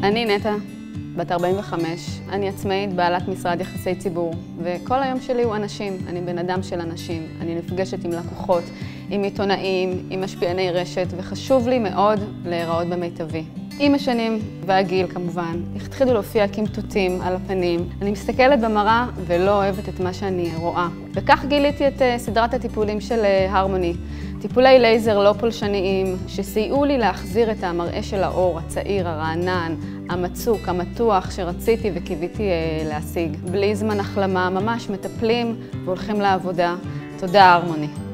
אני נטע, בת 45, אני עצמאית, בעלת משרד יחסי ציבור, וכל היום שלי הוא אנשים, אני בן אדם של אנשים. אני נפגשת עם לקוחות, עם עיתונאים, עם משפיעני רשת, וחשוב לי מאוד להיראות במיטבי. עם השנים והגיל כמובן, התחילו להופיע קמטוטים על הפנים. אני מסתכלת במראה ולא אוהבת את מה שאני רואה. וכך גיליתי את סדרת הטיפולים של הרמוני. טיפולי לייזר לא פולשניים שסייעו לי להחזיר את המראה של האור, הצעיר, הרענן, המצוק, המתוח שרציתי וקיוויתי להשיג. בלי זמן החלמה, ממש מטפלים והולכים לעבודה. תודה הרמוני.